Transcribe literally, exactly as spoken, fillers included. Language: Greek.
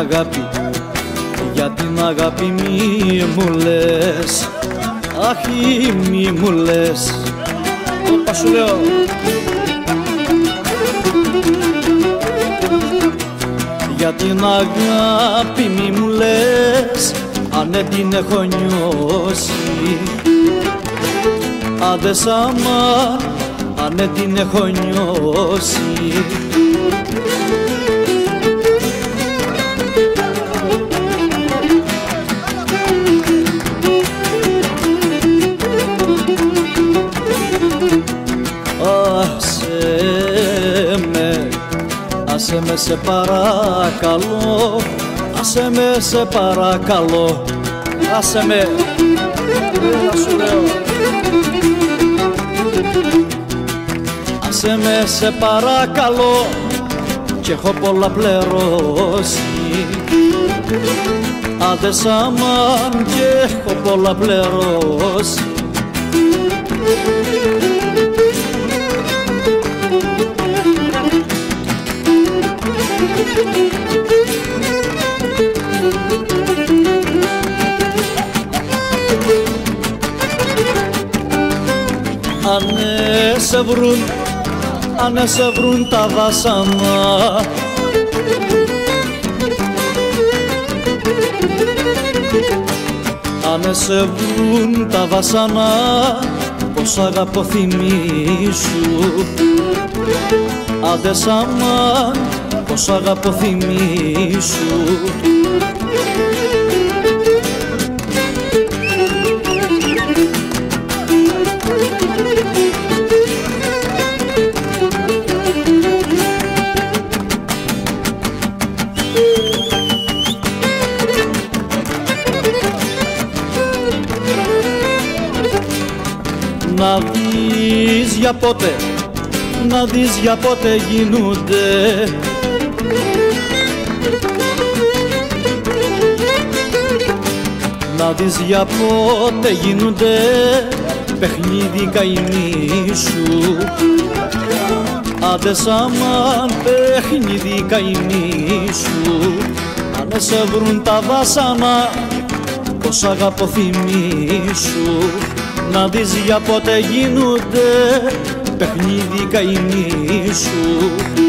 αγάπη, για την αγάπη μη μου λες, αχ μη μου λες. Όπα σου λέω. Για την αγάπη μη μου λες, αν δεν την έχω νιώσει, άντε σάμα, αν δεν την έχω νιώσει. Άσε με, άσε με σε παρακαλώ, άσε με σε παρακαλώ, άσε με, να σου λέω. Άσε με σε παρακαλώ, κι έχω πολλά πληρώσει, άντε σαμάν κι έχω πολλά πληρώσει. Ανε σε βρουν, ανε σε βρουν τα βάσανα, ανε σε βρουν τα βάσανα, πως αγαπώ θυμίσου, άντε σαμάν, πως αγαπώ θυμίσου. Να δεις για πότε, να δεις για πότε γίνονται να δεις για πότε γίνονται παιχνίδι καημί σου, άντε σαμάν παιχνίδι καημί σου. Αν σε βρουν τα βάσανα, πως αγαπώ θυμίσου, να δεις για πότε γίνονται παιχνίδι καημί σου.